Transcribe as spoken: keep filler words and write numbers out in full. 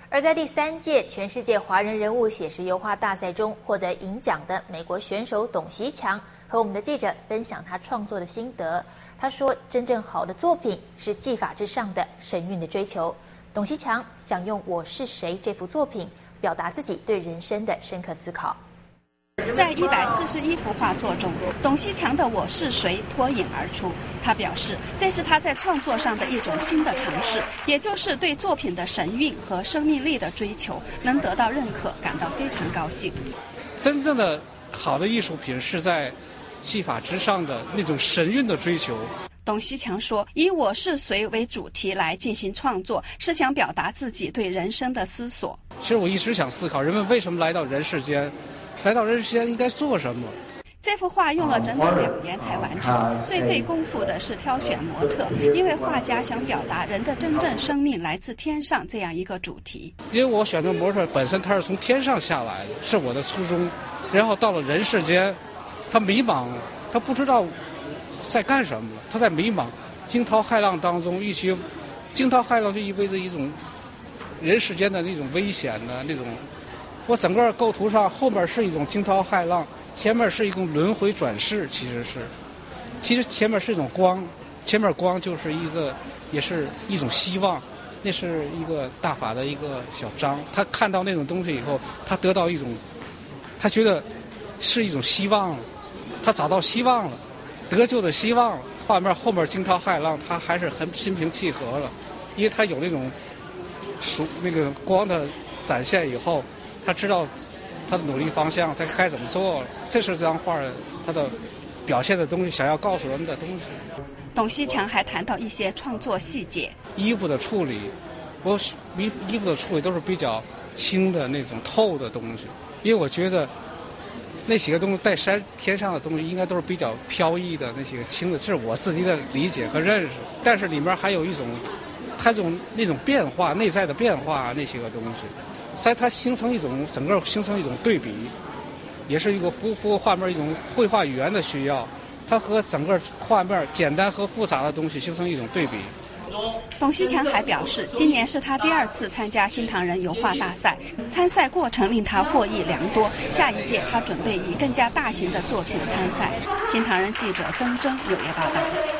而在第三届全世界华人人物写实油画大赛中获得银奖的美国选手董锡强，和我们的记者分享他创作的心得。他说：“真正好的作品是技法之上的神韵的追求。”董锡强想用《我是谁》这幅作品表达自己对人生的深刻思考。 在一百四十一幅画作中，董锡强的《我是谁》脱颖而出。他表示，这是他在创作上的一种新的尝试，也就是对作品的神韵和生命力的追求，能得到认可，感到非常高兴。 真正的好的艺术品是在技法之上的那种神韵的追求。 董锡强说，以我是谁为主题来进行创作，是想表达自己对人生的思索。 其实我一直想思考，人们为什么来到人世间，来到人世间应该做什么。 这幅画用了整整两年才完成，最费功夫的是挑选模特，因为画家想表达人的真正生命来自天上这样一个主题。 因为我选的模特本身他是从天上下来的，是我的初衷，然后到了人世间，他迷茫，他不知道在干什么，他在迷茫，惊涛骇浪当中，一些惊涛骇浪就意味着一种人世间的那种危险的那种。我整个构图上后面是一种惊涛骇浪，前面是一种轮回转世，其实是，其实前面是一种光，前面光就是一个，也是一种希望，那是一个大法的一个小张，他看到那种东西以后，他得到一种，他觉得是一种希望了，他找到希望了，得救的希望了。画面后面惊涛骇浪，他还是很心平气和了，因为他有那种属那个光的展现以后。他知道他的努力方向，在该怎么做，这是这张画他的表现的东西，想要告诉人们的东西。 董锡强还谈到一些创作细节， 衣服的处理，我衣衣服的处理都是比较轻的那种透的东西，因为我觉得那几个东西带山天上的东西应该都是比较飘逸的，那些个轻的，这是我自己的理解和认识。但是里面还有一种，它这种那种变化，内在的变化那些个东西。所以它形成一种整个形成一种对比，也是一个符符合画面一种绘画语言的需要，它和整个画面简单和复杂的东西形成一种对比。 董锡强还表示，今年是他第二次参加新唐人油画大赛，参赛过程令他获益良多。下一届他准备以更加大型的作品参赛。新唐人记者曾铮纽约报道。